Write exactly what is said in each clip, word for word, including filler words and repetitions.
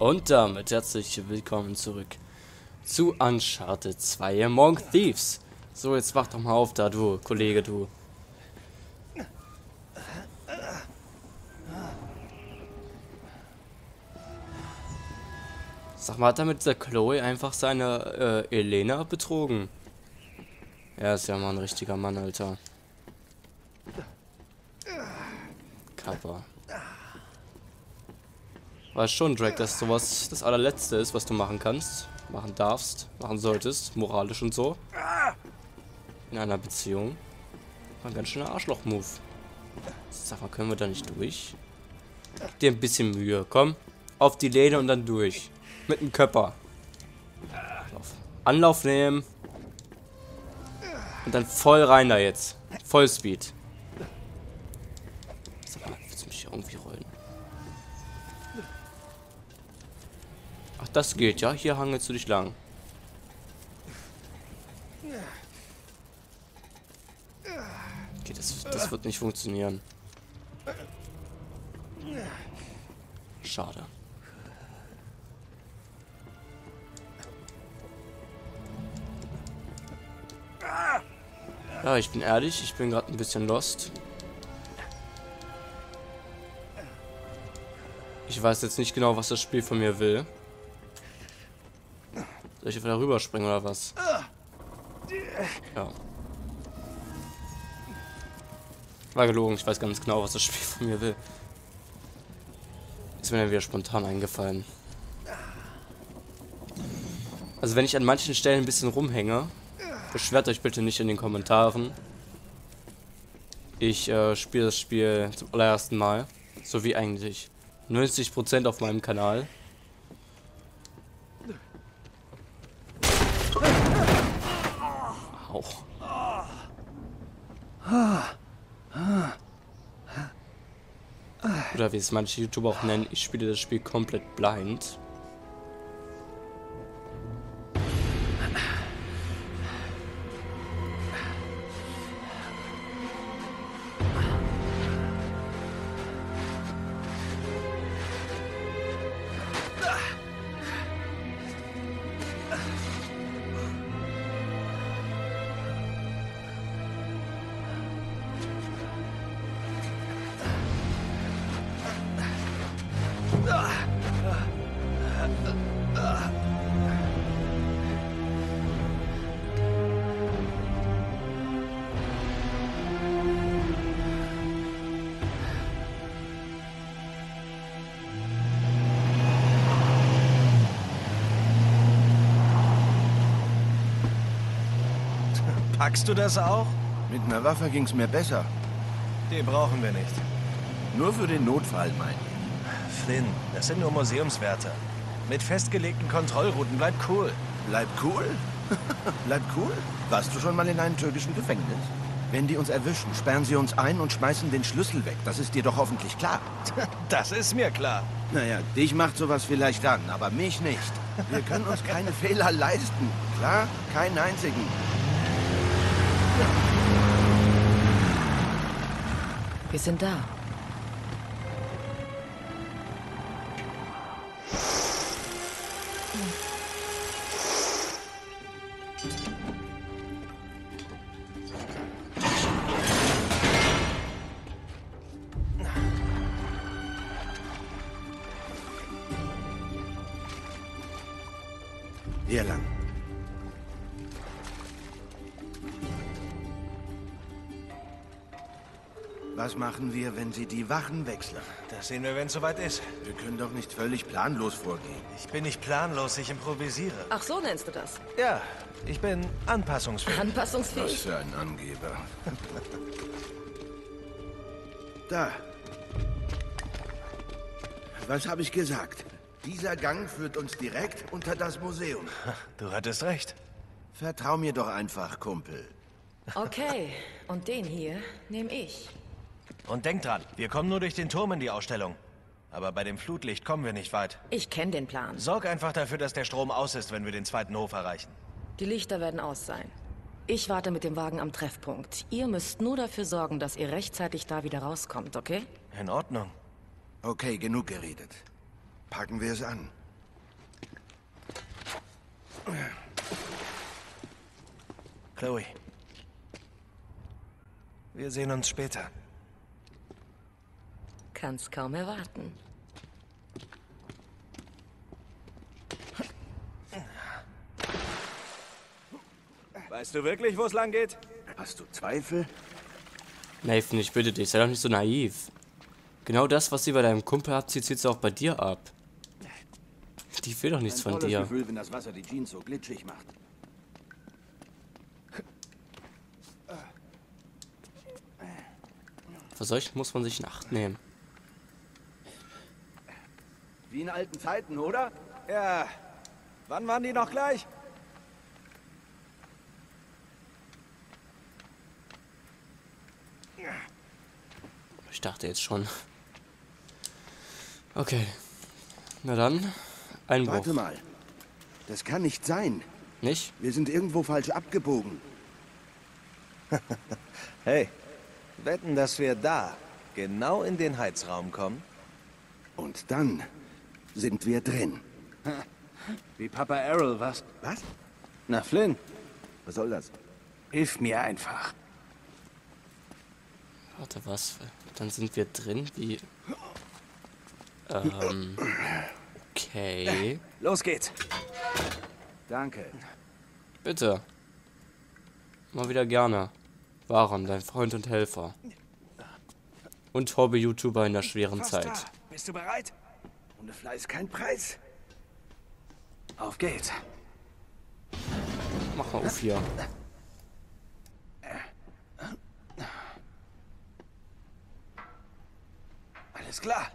Und damit herzlich willkommen zurück zu Uncharted zwei Among Thieves. So, jetzt wach doch mal auf da, du Kollege, du. Sag mal, hat er mit dieser Chloe einfach seine äh, Elena betrogen? Er ist ja mal ein richtiger Mann, Alter. Kappa. Weiß schon, Drake, dass sowas das allerletzte ist, was du machen kannst, machen darfst, machen solltest, moralisch und so. In einer Beziehung. War ein ganz schöner Arschloch-Move. Sag mal, können wir da nicht durch? Gib dir ein bisschen Mühe, komm. Auf die Lehne und dann durch. Mit dem Körper. Anlauf nehmen. Und dann voll rein da jetzt. Vollspeed. Sag mal, willst du mich hier irgendwie rollen? Ach, das geht, ja? Hier hangelst du dich lang. Okay, das, das wird nicht funktionieren. Schade. Ja, ich bin ehrlich, ich bin gerade ein bisschen lost. Ich weiß jetzt nicht genau, was das Spiel von mir will. Soll ich einfach da rüberspringen oder was? Ja. War gelogen, ich weiß ganz genau, was das Spiel von mir will. Ist mir dann wieder spontan eingefallen. Also wenn ich an manchen Stellen ein bisschen rumhänge, beschwert euch bitte nicht in den Kommentaren. Ich äh, spiele das Spiel zum allerersten Mal. So wie eigentlich neunzig Prozent auf meinem Kanal. Au. Oder wie es manche YouTuber auch nennen, ich spiele das Spiel komplett blind. Packst du das auch? Mit einer Waffe ging's mir besser. Die brauchen wir nicht. Nur für den Notfall, mein. Flynn, das sind nur Museumswärter. Mit festgelegten Kontrollrouten, bleib cool. Bleib cool? Bleib cool? Warst du schon mal in einem türkischen Gefängnis? Wenn die uns erwischen, sperren sie uns ein und schmeißen den Schlüssel weg. Das ist dir doch hoffentlich klar. Das ist mir klar. Naja, dich macht sowas vielleicht an, aber mich nicht. Wir können uns keine Fehler leisten. Klar? Keinen einzigen. Wir sind da. Hier lang. Was machen wir, wenn sie die Wachen wechseln? Das sehen wir, wenn es soweit ist. Wir können doch nicht völlig planlos vorgehen. Ich bin nicht planlos, ich improvisiere. Ach, so nennst du das? Ja, ich bin anpassungsfähig. Was Anpassungsfähig? für ein Angeber. Da. Was habe ich gesagt? Dieser Gang führt uns direkt unter das Museum. Du hattest recht. Vertrau mir doch einfach, Kumpel. Okay, und den hier nehme ich. Und denk dran, wir kommen nur durch den Turm in die Ausstellung. Aber bei dem Flutlicht kommen wir nicht weit. Ich kenne den Plan. Sorg einfach dafür, dass der Strom aus ist, wenn wir den zweiten Hof erreichen. Die Lichter werden aus sein. Ich warte mit dem Wagen am Treffpunkt. Ihr müsst nur dafür sorgen, dass ihr rechtzeitig da wieder rauskommt, okay? In Ordnung. Okay, genug geredet. Packen wir es an. Chloe. Wir sehen uns später. Kann's kaum erwarten. Weißt du wirklich, wo es lang geht? Hast du Zweifel? Nathan, ich bitte dich, sei doch nicht so naiv. Genau das, was sie bei deinem Kumpel abzieht, zieht sie auch bei dir ab. Die will doch nichts von dir. Gefühl, wenn das Wasser die Jeans so glitschig macht. Für solchen muss man sich in Acht nehmen. Wie in alten Zeiten, oder? Ja. Wann waren die noch gleich? Ich dachte jetzt schon. Okay. Na dann, Einbruch. Warte mal. Das kann nicht sein. Nicht? Wir sind irgendwo falsch abgebogen. Hey, wetten, dass wir da genau in den Heizraum kommen? Und dann sind wir drin. Wie Papa Errol, was? Was? Na, Flynn, Was soll das? hilf mir einfach. Warte, was? Dann sind wir drin, wie... Ähm... Okay. Los geht's. Danke. Bitte. Mal wieder gerne. Waron, dein Freund und Helfer. Und Hobby-YouTuber in der schweren Fast Zeit. da. Bist du bereit? Ohne Fleiß kein Preis. Auf geht's. Mach mal auf hier. Alles klar.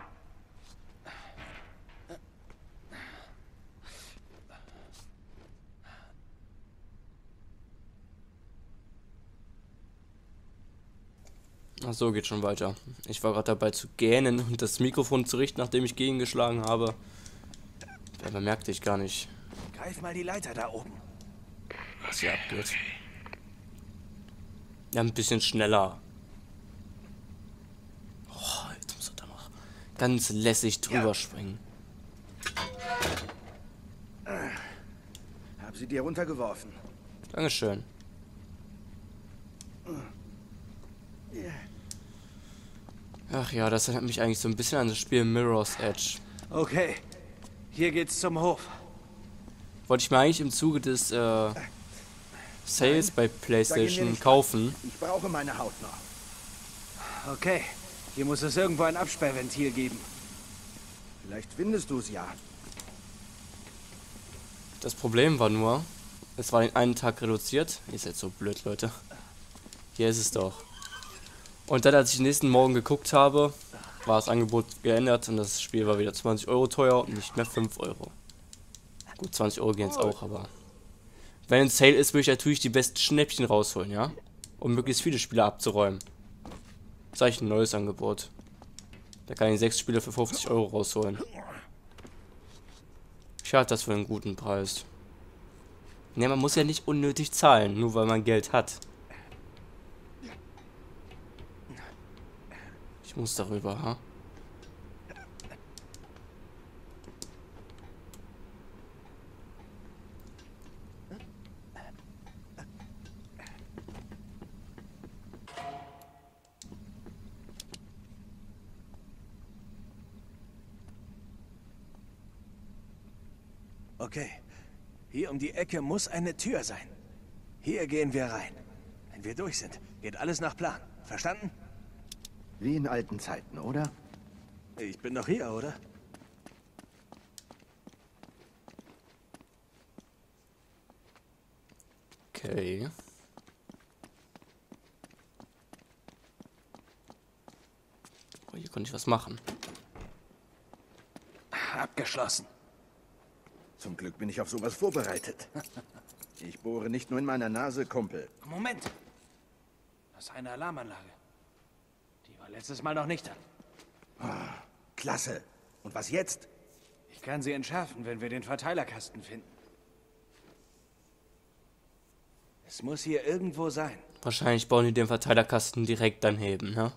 Ach so, geht schon weiter. Ich war gerade dabei zu gähnen und das Mikrofon zu richten, nachdem ich gegengeschlagen habe. Da bemerkte ich gar nicht, Greif mal die Leiter da oben. was hier abgeht. Ja, ein bisschen schneller. Oh, jetzt muss er da noch ganz lässig drüber Ja. springen. Hab sie dir runtergeworfen. Dankeschön. Ach ja, das erinnert mich eigentlich so ein bisschen an das Spiel Mirror's Edge. Okay, hier geht's zum Hof. Wollte ich mir eigentlich im Zuge des äh, Sales bei PlayStation kaufen. Ich brauche meine Haut noch. Okay, hier muss es irgendwo ein Absperrventil geben. Vielleicht findest du es ja. Das Problem war nur, es war den einen Tag reduziert. Ihr seid so blöd, Leute. Hier ist es doch. Und dann, als ich den nächsten Morgen geguckt habe, war das Angebot geändert und das Spiel war wieder zwanzig Euro teuer und nicht mehr fünf Euro. Gut, zwanzig Euro gehen jetzt auch, aber... Wenn ein Sale ist, will ich natürlich die besten Schnäppchen rausholen, ja? Um möglichst viele Spiele abzuräumen. Das ist eigentlich ein neues Angebot. Da kann ich sechs Spiele für fünfzig Euro rausholen. Ich halte das für einen guten Preis. Ne, man muss ja nicht unnötig zahlen, nur weil man Geld hat. Ich muss darüber, ha? Okay. Hier um die Ecke muss eine Tür sein. Hier gehen wir rein. Wenn wir durch sind, geht alles nach Plan. Verstanden? Wie in alten Zeiten, oder? Ich bin noch hier, oder? Okay. Oh, hier konnte ich was machen. Abgeschlossen. Zum Glück bin ich auf sowas vorbereitet. Ich bohre nicht nur in meiner Nase, Kumpel. Moment. Das ist eine Alarmanlage. Die war letztes Mal noch nicht an. Klasse. Und was jetzt? Ich kann sie entschärfen, wenn wir den Verteilerkasten finden. Es muss hier irgendwo sein. Wahrscheinlich bauen die den Verteilerkasten direkt daneben, ne?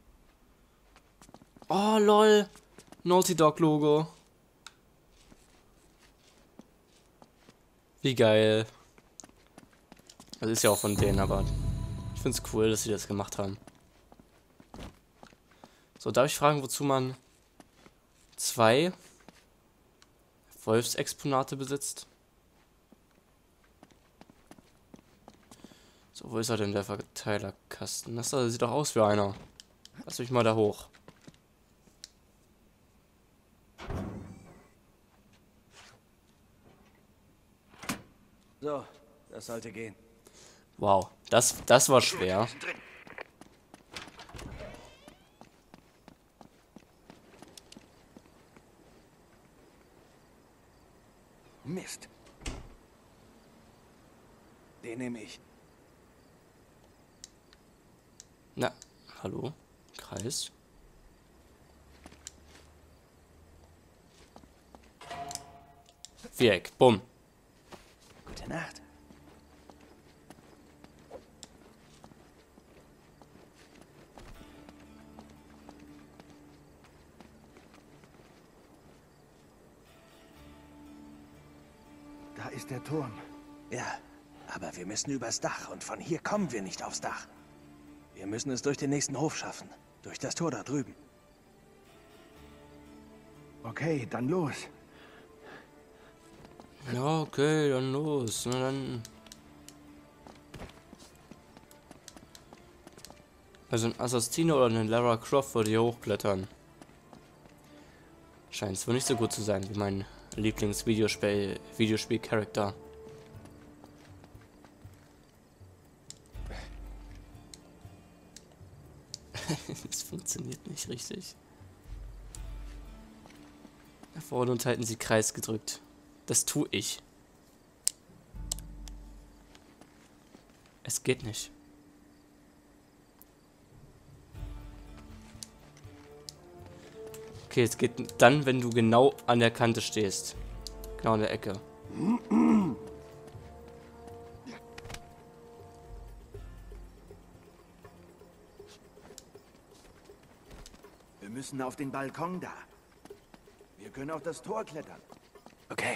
Oh, lol. Naughty Dog Logo. Wie geil. Das ist ja auch von denen, aber ich finde es cool, dass sie das gemacht haben. So, darf ich fragen, wozu man zwei Wolfsexponate besitzt? So, wo ist er denn, der Verteilerkasten? Das da sieht doch aus wie einer. Lass mich mal da hoch. So, das sollte gehen. Wow, das, das war schwer. Mist. Den nehme ich. Na, hallo? Kreis. Viereck, bumm. Gute Nacht. Da ist der Turm. Ja, aber wir müssen übers Dach und von hier kommen wir nicht aufs Dach. Wir müssen es durch den nächsten Hof schaffen. Durch das Tor da drüben. Okay, dann los. Ja, okay, dann los. Na dann. Also ein Assassino oder eine Lara Croft würde hier hochklettern. Scheint es wohl nicht so gut zu sein wie mein Lieblings-Videospiel Videospiel-Charakter. Das funktioniert nicht richtig. Da vorne und halten Sie Kreis gedrückt. Das tue ich. Es geht nicht. Okay, es geht dann, wenn du genau an der Kante stehst. Genau an der Ecke. Wir müssen auf den Balkon da. Wir können auf das Tor klettern. Okay.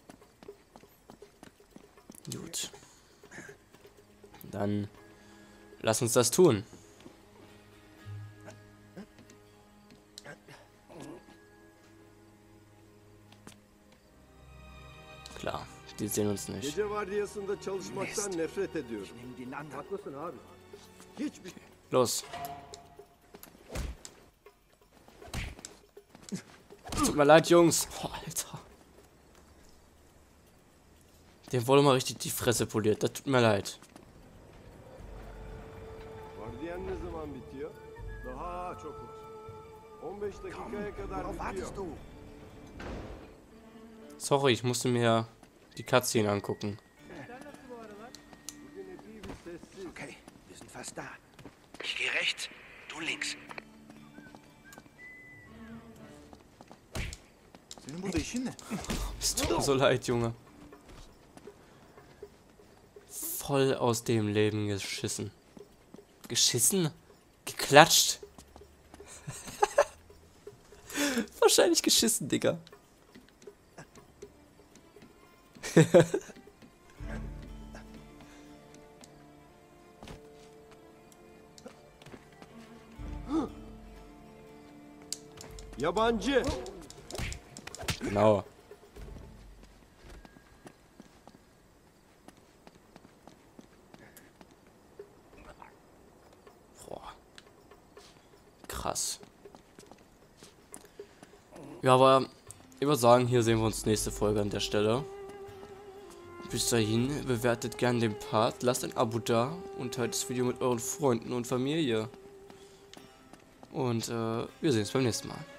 Gut. Dann lass uns das tun. Klar, die sehen uns nicht. Gece vardiyasında çalışmaktan nefret ediyorum. Nimm den anderen. Haklısın abi. Hiçbir Los. Tut mir leid, Jungs. Oh, Alter. Dem wurde mal richtig die Fresse poliert. Das tut mir leid. vardiyan ne zaman bitiyor? Daha çok var. on beş dakikaya kadar Worauf bitiyor. wartest du? Sorry, ich musste mir die Cutscene angucken. Bugün epey bir sessiz. Okay, wir sind fast da. Ich gehe rechts, du links. Senin burada işin ne? Es tut mir so leid, Junge. Voll aus dem Leben geschissen. Geschissen? Geklatscht. Wahrscheinlich geschissen, Digga. Yabancı. Genau. Boah. Krass. Ja, aber ich würde sagen, hier sehen wir uns nächste Folge an der Stelle. Bis dahin, bewertet gerne den Part, lasst ein Abo da und teilt das Video mit euren Freunden und Familie. Und äh, wir sehen uns beim nächsten Mal.